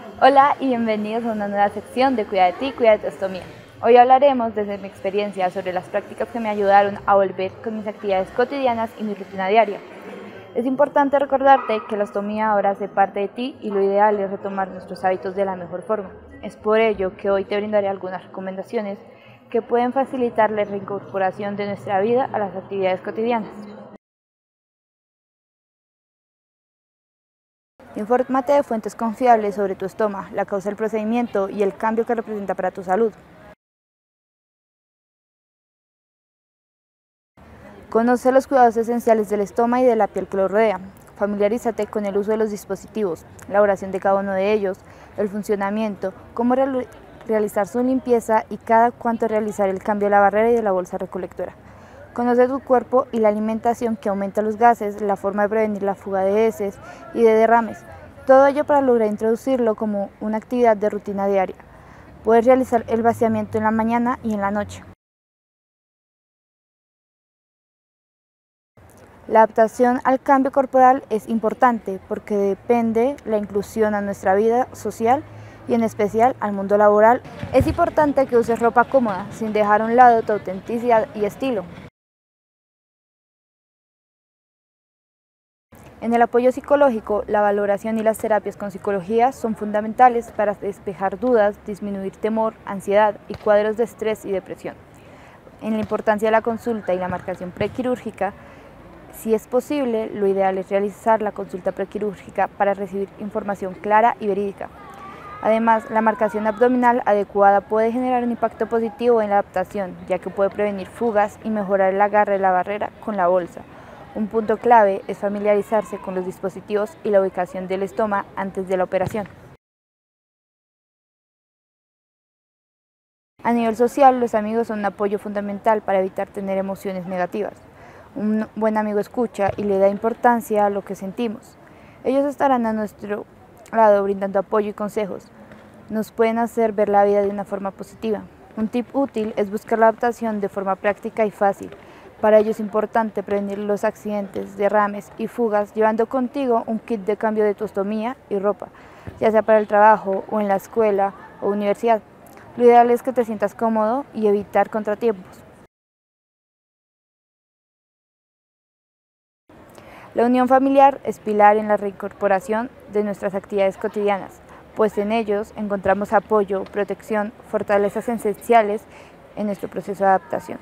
Hola y bienvenidos a una nueva sección de Cuida de ti, cuida de tu ostomía. Hoy hablaremos desde mi experiencia sobre las prácticas que me ayudaron a volver con mis actividades cotidianas y mi rutina diaria. Es importante recordarte que la ostomía ahora hace parte de ti y lo ideal es retomar nuestros hábitos de la mejor forma. Es por ello que hoy te brindaré algunas recomendaciones que pueden facilitar la reincorporación de nuestra vida a las actividades cotidianas. Infórmate de fuentes confiables sobre tu estoma, la causa del procedimiento y el cambio que representa para tu salud. Conoce los cuidados esenciales del estoma y de la piel que lo rodea. Familiarízate con el uso de los dispositivos, la oración de cada uno de ellos, el funcionamiento, cómo realizar su limpieza y cada cuánto realizar el cambio de la barrera y de la bolsa recolectora. Conoce tu cuerpo y la alimentación que aumenta los gases, la forma de prevenir la fuga de heces y de derrames. Todo ello para lograr introducirlo como una actividad de rutina diaria. Puedes realizar el vaciamiento en la mañana y en la noche. La adaptación al cambio corporal es importante porque depende la inclusión a nuestra vida social y en especial al mundo laboral. Es importante que uses ropa cómoda sin dejar a un lado tu autenticidad y estilo. En el apoyo psicológico, la valoración y las terapias con psicología son fundamentales para despejar dudas, disminuir temor, ansiedad y cuadros de estrés y depresión. En la importancia de la consulta y la marcación prequirúrgica, si es posible, lo ideal es realizar la consulta prequirúrgica para recibir información clara y verídica. Además, la marcación abdominal adecuada puede generar un impacto positivo en la adaptación, ya que puede prevenir fugas y mejorar el agarre de la barrera con la bolsa. Un punto clave es familiarizarse con los dispositivos y la ubicación del estoma antes de la operación. A nivel social, los amigos son un apoyo fundamental para evitar tener emociones negativas. Un buen amigo escucha y le da importancia a lo que sentimos. Ellos estarán a nuestro lado brindando apoyo y consejos. Nos pueden hacer ver la vida de una forma positiva. Un tip útil es buscar la adaptación de forma práctica y fácil. Para ello es importante prevenir los accidentes, derrames y fugas llevando contigo un kit de cambio de tu ostomía y ropa, ya sea para el trabajo o en la escuela o universidad. Lo ideal es que te sientas cómodo y evitar contratiempos. La unión familiar es pilar en la reincorporación de nuestras actividades cotidianas, pues en ellos encontramos apoyo, protección, fortalezas esenciales en nuestro proceso de adaptación.